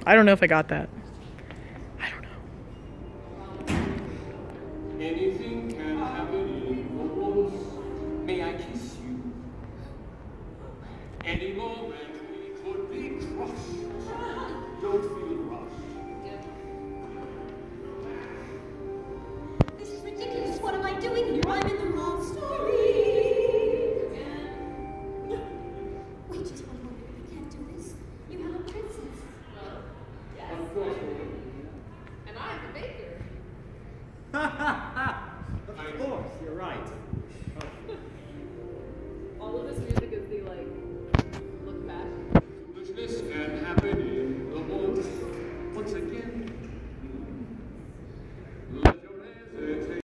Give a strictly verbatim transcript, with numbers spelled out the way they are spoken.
I don't know if I got that. I don't know. Anything can happen in the woods. May I kiss you? Any moment we could be crushed. Don't feel